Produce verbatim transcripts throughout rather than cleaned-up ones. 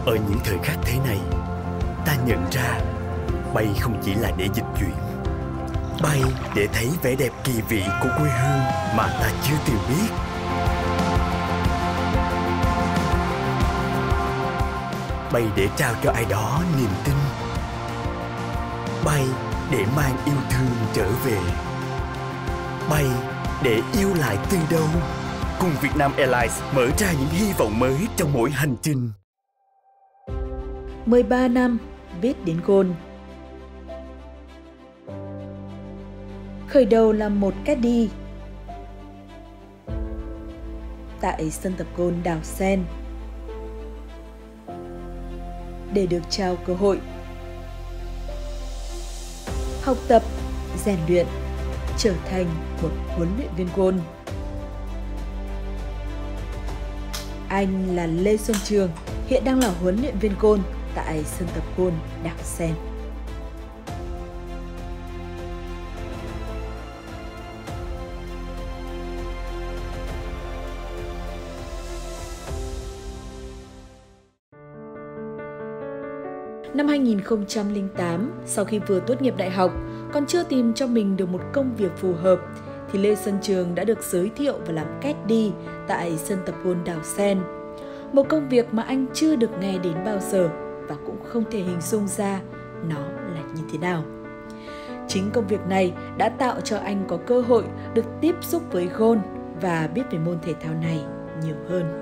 Ở những thời khắc thế này, ta nhận ra bay không chỉ là để dịch chuyển, bay để thấy vẻ đẹp kỳ vị của quê hương mà ta chưa từng biết. Bay để trao cho ai đó niềm tin, bay để mang yêu thương trở về, bay để yêu lại từ đầu. Cùng Vietnam Airlines mở ra những hy vọng mới trong mỗi hành trình. mười ba năm biết đến golf. Khởi đầu là một caddy tại sân tập golf Đảo Sen. Để được trao cơ hội học tập, rèn luyện, trở thành một huấn luyện viên golf. Anh là Lê Xuân Trường, hiện đang là huấn luyện viên golf tại sân tập golf Đảo Sen. Năm hai nghìn không trăm lẻ tám, sau khi vừa tốt nghiệp đại học, còn chưa tìm cho mình được một công việc phù hợp, thì Lê Xuân Trường đã được giới thiệu và làm caddy tại sân tập golf Đảo Sen. Một công việc mà anh chưa được nghe đến bao giờ và cũng không thể hình dung ra nó là như thế nào. Chính công việc này đã tạo cho anh có cơ hội được tiếp xúc với golf và biết về môn thể thao này nhiều hơn.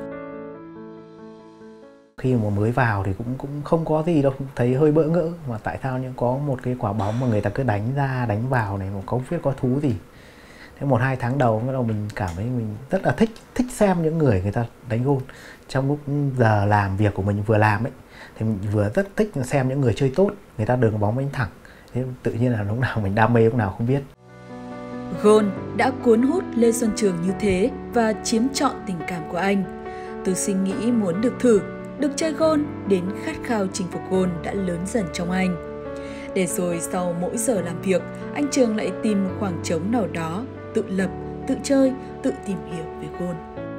Khi mà mới vào thì cũng cũng không có gì đâu, thấy hơi bỡ ngỡ mà tại sao những có một cái quả bóng mà người ta cứ đánh ra đánh vào này mà không biết có thú gì. Thế một hai tháng đầu bắt đầu mình cảm thấy mình rất là thích thích xem những người người ta đánh golf. Trong lúc giờ làm việc của mình vừa làm ấy thì mình vừa rất thích xem những người chơi tốt, người ta đường bóng đánh thẳng. Thế tự nhiên là lúc nào mình đam mê lúc nào không biết. Golf đã cuốn hút Lê Xuân Trường như thế và chiếm trọn tình cảm của anh. Từ suy nghĩ muốn được thử, được chơi golf đến khát khao chinh phục golf đã lớn dần trong anh. Để rồi sau mỗi giờ làm việc, anh Trường lại tìm một khoảng trống nào đó, tự lập, tự chơi, tự tìm hiểu về golf.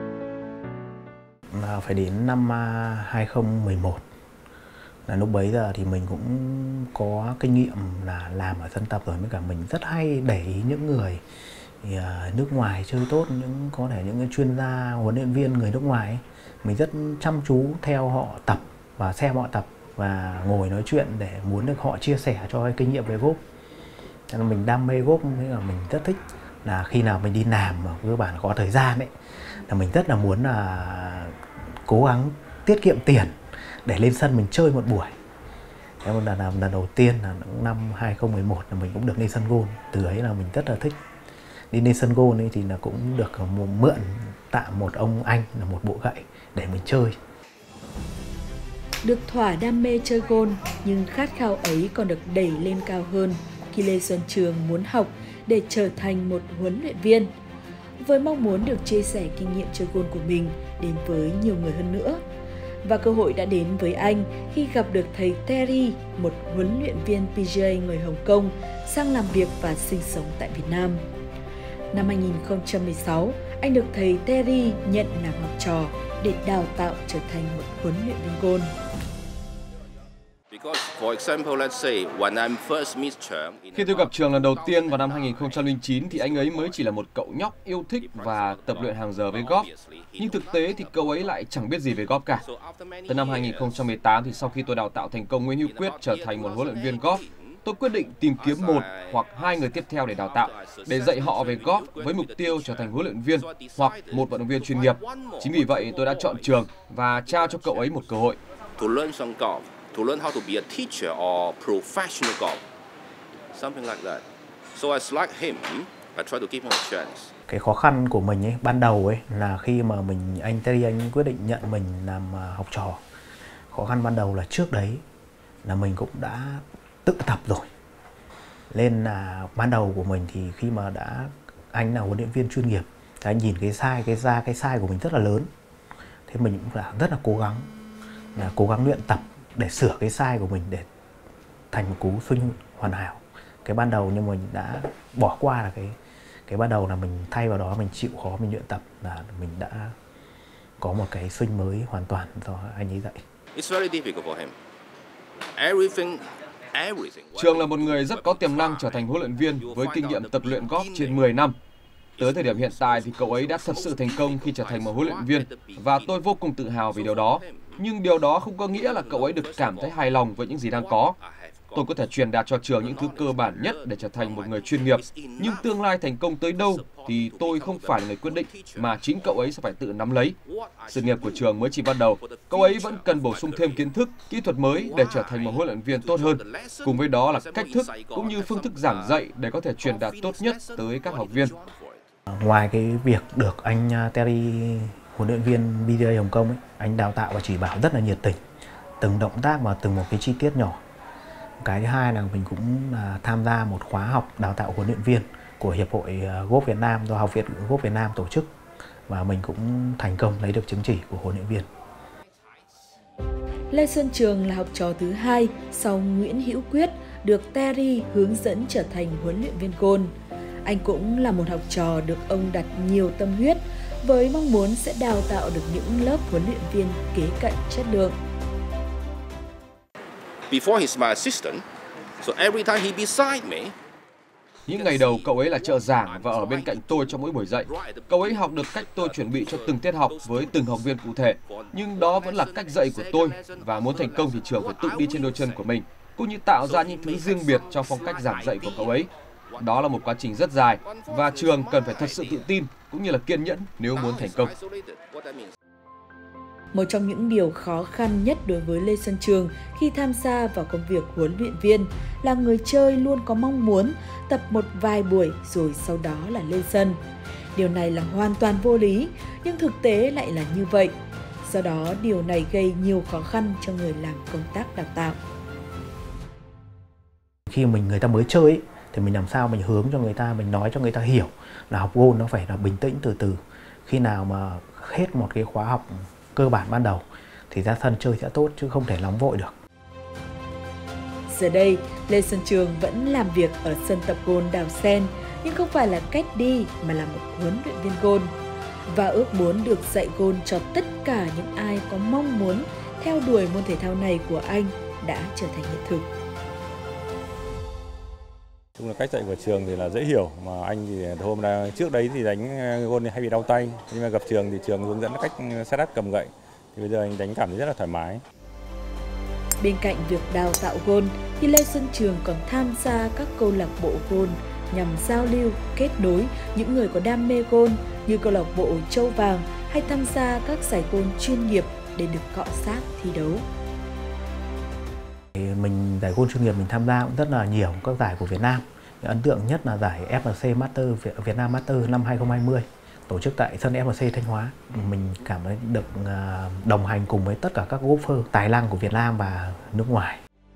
Là phải đến năm hai nghìn không trăm mười một, là lúc bấy giờ thì mình cũng có kinh nghiệm là làm ở sân tập rồi, với cả mình rất hay để ý những người thì, uh, nước ngoài chơi tốt, những có thể những cái chuyên gia huấn luyện viên người nước ngoài ấy. Mình rất chăm chú theo họ tập và xem họ tập và ngồi nói chuyện để muốn được họ chia sẻ cho cái kinh nghiệm về golf. Cho nên mình đam mê golf, nên là mình rất thích là khi nào mình đi làm mà cơ bản có thời gian ấy là mình rất là muốn là cố gắng tiết kiệm tiền để lên sân mình chơi một buổi. Thế là làm lần đầu tiên là năm hai nghìn không trăm mười một là mình cũng được lên sân golf. Từ ấy là mình rất là thích. Đi lên sân golf ấy thì là cũng được mượn tạm một ông anh là một bộ gậy để mình chơi. Được thỏa đam mê chơi golf, nhưng khát khao ấy còn được đẩy lên cao hơn khi Lê Xuân Trường muốn học để trở thành một huấn luyện viên. Với mong muốn được chia sẻ kinh nghiệm chơi golf của mình đến với nhiều người hơn nữa. Và cơ hội đã đến với anh khi gặp được thầy Terry, một huấn luyện viên pê giê a người Hồng Kông, sang làm việc và sinh sống tại Việt Nam. Năm hai nghìn không trăm mười sáu, anh được thầy Terry nhận làm học trò để đào tạo trở thành một huấn luyện viên golf. Khi tôi gặp Trường lần đầu tiên vào năm hai nghìn không trăm lẻ chín thì anh ấy mới chỉ là một cậu nhóc yêu thích và tập luyện hàng giờ với golf. Nhưng thực tế thì cậu ấy lại chẳng biết gì về golf cả. Từ năm hai nghìn không trăm mười tám thì sau khi tôi đào tạo thành công Nguyễn Hữu Quyết trở thành một huấn luyện viên golf, tôi quyết định tìm kiếm một hoặc hai người tiếp theo để đào tạo, để dạy họ về golf với mục tiêu trở thành huấn luyện viên hoặc một vận động viên chuyên nghiệp. Chính vì vậy tôi đã chọn Trường và trao cho cậu ấy một cơ hội. To learn how to be a teacher or professional golf, something like that. So I select him. I try to give him a chance. Cái khó khăn của mình ấy, ban đầu ấy là khi mà mình anh Terry anh quyết định nhận mình làm học trò. Khó khăn ban đầu là trước đấy là mình cũng đã tự tập rồi. Nên là ban đầu của mình thì khi mà đã anh là huấn luyện viên chuyên nghiệp, thì anh nhìn cái size cái ra cái size của mình rất là lớn. Thế mình cũng là rất là cố gắng là cố gắng luyện tập để sửa cái size của mình để thành một cú swing hoàn hảo. Cái ban đầu nhưng mình đã bỏ qua là cái cái ban đầu là mình thay vào đó mình chịu khó mình luyện tập là mình đã có một cái swing mới hoàn toàn do anh ấy dạy. It's very difficult for him. Everything, everything. Trường là một người rất có tiềm năng trở thành huấn luyện viên với kinh nghiệm tập luyện golf trên mười năm. Tới thời điểm hiện tại thì cậu ấy đã thật sự thành công khi trở thành một huấn luyện viên và tôi vô cùng tự hào vì điều đó. Nhưng điều đó không có nghĩa là cậu ấy được cảm thấy hài lòng với những gì đang có. Tôi có thể truyền đạt cho trường những thứ cơ bản nhất để trở thành một người chuyên nghiệp. Nhưng tương lai thành công tới đâu thì tôi không phải là người quyết định, mà chính cậu ấy sẽ phải tự nắm lấy. Sự nghiệp của trường mới chỉ bắt đầu. Cậu ấy vẫn cần bổ sung thêm kiến thức, kỹ thuật mới để trở thành một huấn luyện viên tốt hơn. Cùng với đó là cách thức cũng như phương thức giảng dạy để có thể truyền đạt tốt nhất tới các học viên. Ngoài cái việc được anh Terry, huấn luyện viên bê tê a Hồng Kông ấy, anh đào tạo và chỉ bảo rất là nhiệt tình, từng động tác và từng một cái chi tiết nhỏ. Cái thứ hai là mình cũng là tham gia một khóa học đào tạo huấn luyện viên của Hiệp hội Golf Việt Nam do Học viện Golf Việt Nam tổ chức, và mình cũng thành công lấy được chứng chỉ của huấn luyện viên. Lê Xuân Trường là học trò thứ hai sau Nguyễn Hữu Quyết được Terry hướng dẫn trở thành huấn luyện viên golf. Anh cũng là một học trò được ông đặt nhiều tâm huyết với mong muốn sẽ đào tạo được những lớp huấn luyện viên kế cận chất lượng. Before he's my assistant, so every time he beside me. Những ngày đầu cậu ấy là trợ giảng và ở bên cạnh tôi trong mỗi buổi dạy. Cậu ấy học được cách tôi chuẩn bị cho từng tiết học với từng học viên cụ thể. Nhưng đó vẫn là cách dạy của tôi, và muốn thành công thì trường phải tự đi trên đôi chân của mình, cũng như tạo ra những thứ riêng biệt trong phong cách giảng dạy của cậu ấy. Đó là một quá trình rất dài và trường cần phải thật sự tự tin cũng như là kiên nhẫn nếu muốn thành công. Một trong những điều khó khăn nhất đối với Lê Xuân Trường khi tham gia vào công việc huấn luyện viên là người chơi luôn có mong muốn tập một vài buổi rồi sau đó là lên sân. Điều này là hoàn toàn vô lý, nhưng thực tế lại là như vậy. Do đó, điều này gây nhiều khó khăn cho người làm công tác đào tạo. Khi mình người ta mới chơi ấy, thì mình làm sao mình hướng cho người ta, mình nói cho người ta hiểu là học golf nó phải là bình tĩnh từ từ. Khi nào mà hết một cái khóa học cơ bản ban đầu thì ra sân chơi sẽ tốt, chứ không thể nóng vội được. Giờ đây, Lê Xuân Trường vẫn làm việc ở sân tập golf Đào Sen, nhưng không phải là caddy mà là một huấn luyện viên golf. Và ước muốn được dạy golf cho tất cả những ai có mong muốn theo đuổi môn thể thao này của anh đã trở thành hiện thực. Chung là cách dạy của trường thì là dễ hiểu, mà anh thì hôm nay trước đấy thì đánh golf hay bị đau tay, nhưng mà gặp trường thì trường hướng dẫn cách setup cầm gậy, thì bây giờ anh đánh cảm thấy rất là thoải mái. Bên cạnh việc đào tạo golf thì Lê Xuân Trường còn tham gia các câu lạc bộ golf nhằm giao lưu, kết nối những người có đam mê golf như câu lạc bộ Châu Vàng, hay tham gia các giải golf chuyên nghiệp để được cọ sát thi đấu. Mình giải golf chuyên nghiệp mình tham gia cũng rất là nhiều các giải của Việt Nam. Ấn tượng nhất là giải ép em xê Master Việt Nam Master năm hai không hai không tổ chức tại sân ép em xê Thanh Hóa. Mình cảm thấy được đồng hành cùng với tất cả các golfer tài năng của Việt Nam và nước ngoài.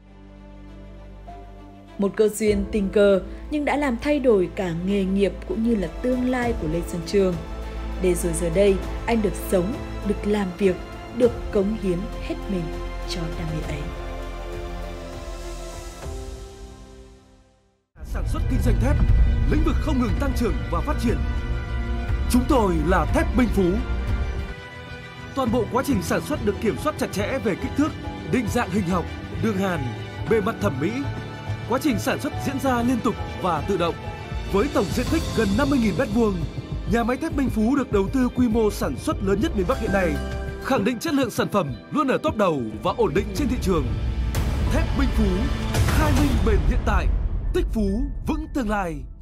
Một cơ duyên tình cờ nhưng đã làm thay đổi cả nghề nghiệp cũng như là tương lai của Lê Xuân Trường. Để rồi giờ đây anh được sống, được làm việc, được cống hiến hết mình cho đam mê ấy. Sản xuất kinh doanh thép, lĩnh vực không ngừng tăng trưởng và phát triển. Chúng tôi là Thép Minh Phú. Toàn bộ quá trình sản xuất được kiểm soát chặt chẽ về kích thước, định dạng hình học, đường hàn, bề mặt thẩm mỹ. Quá trình sản xuất diễn ra liên tục và tự động. Với tổng diện tích gần năm mươi nghìn mét vuông, nhà máy Thép Minh Phú được đầu tư quy mô sản xuất lớn nhất miền Bắc hiện nay, khẳng định chất lượng sản phẩm luôn ở top đầu và ổn định trên thị trường. Thép Minh Phú, khai minh bền hiện tại, tích phú vững tương lai.